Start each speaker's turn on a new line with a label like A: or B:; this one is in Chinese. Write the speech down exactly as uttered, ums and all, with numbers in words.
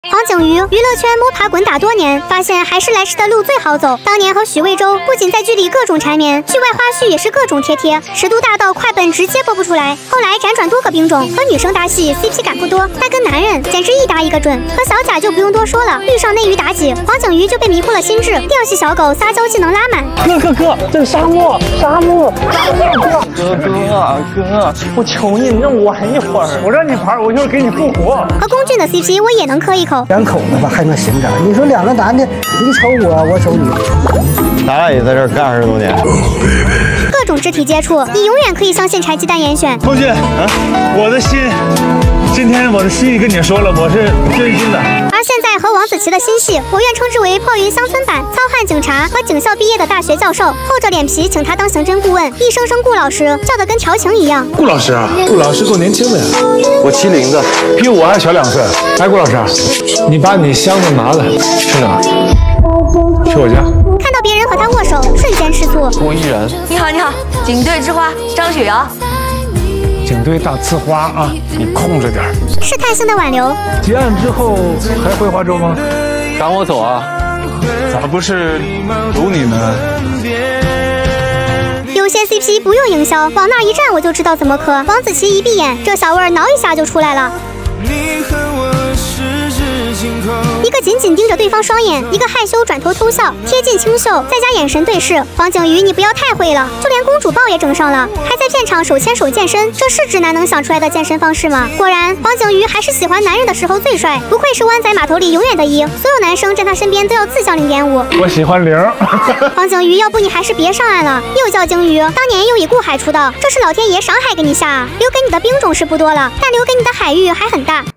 A: 黄景瑜，娱乐圈摸爬滚打多年，发现还是来时的路最好走。当年和许魏洲不仅在剧里各种缠绵，剧外花絮也是各种贴贴，尺度大到快本直接播不出来。后来辗转多个兵种，和女生搭戏 C P 感不多，但跟男人简直一搭一个准。和小贾就不用多说了，遇上内娱妲己，黄景瑜就被迷惑了心智，调戏小狗撒娇技能拉满。
B: 哥哥哥，这是沙漠，沙漠，沙漠哥，
C: 哥哥啊哥，我求你，你让我玩一会儿。
B: 我让你玩，我就给你复活。
A: 和龚俊的 C P 我也能磕一口，
D: 两口子吧还能行点。你说两个男的，你瞅我，我瞅你，
C: 咱俩也在这儿干二十多年。
A: 各种肢体接触，你永远可以相信柴鸡蛋严选。
B: 同学，啊，我的心，今天我的心意跟你说了，我是真心的。
A: 而现在和王子奇的新戏，我愿称之为炮云乡村版，糙汉警察和警校毕业的大学教授，厚着脸皮请他当刑侦顾问，一声声顾老师，叫得跟调情一样。
E: 顾老师啊，顾老师够年轻的呀，
C: 我七零的，
E: 比我还小两岁。哎，顾老师啊，你把你箱子拿来，去哪儿？去我家。
A: 看到别人和他握手，瞬间吃醋。
C: 郭依然，
F: 你好，你好，警队之花张雪瑶。
E: 警队大呲花啊，你控制点。
A: 试探性的挽留。
E: 结案之后还回华州吗？
C: 赶我走啊！
E: 咋不是堵你呢？
A: 有些 C P 不用营销，往那一站我就知道怎么磕。王子奇一闭眼，这小味儿挠一下就出来了。一个紧紧盯着对方双眼，一个害羞转头偷笑，贴近清秀，再加眼神对视。黄景瑜，你不要太会了，就连公主抱也整上了，还在片场手牵手健身，这是直男能想出来的健身方式吗？果然，黄景瑜还是喜欢男人的时候最帅，不愧是湾仔码头里永远的一，所有男生站他身边都要自降零点五。
E: 我喜欢零。
A: 黄景瑜，要不你还是别上岸了，又叫鲸鱼，当年又以顾海出道，这是老天爷赏海给你下啊！留给你的兵种是不多了，但留给你的海域还很大。